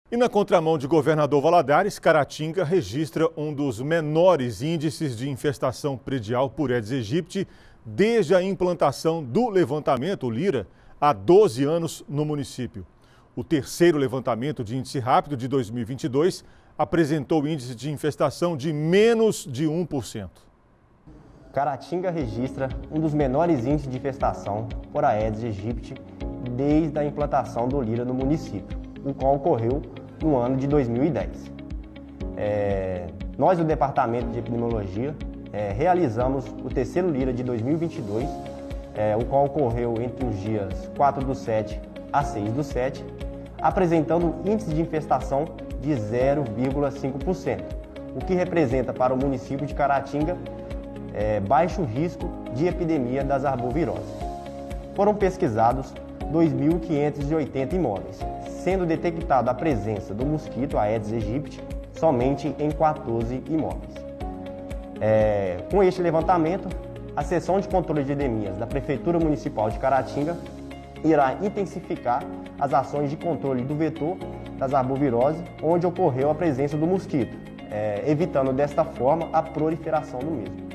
E na contramão de Governador Valadares, Caratinga registra um dos menores índices de infestação predial por Aedes aegypti desde a implantação do levantamento, o LIRA, há 12 anos no município. O terceiro levantamento de índice rápido de 2022 apresentou índice de infestação de menos de 1%. Caratinga registra um dos menores índices de infestação por Aedes aegypti desde a implantação do LIRA no município, o qual ocorreu no ano de 2010. Nós, do Departamento de Epidemiologia, realizamos o terceiro LIRA de 2022, o qual ocorreu entre os dias 4/7 a 6/7, apresentando índice de infestação de 0,5%, o que representa para o município de Caratinga baixo risco de epidemia das arboviroses. Foram pesquisados 2.580 imóveis, sendo detectada a presença do mosquito Aedes aegypti somente em 14 imóveis. Com este levantamento, a Seção de Controle de Endemias da Prefeitura Municipal de Caratinga irá intensificar as ações de controle do vetor das arboviroses, onde ocorreu a presença do mosquito, evitando desta forma a proliferação do mesmo.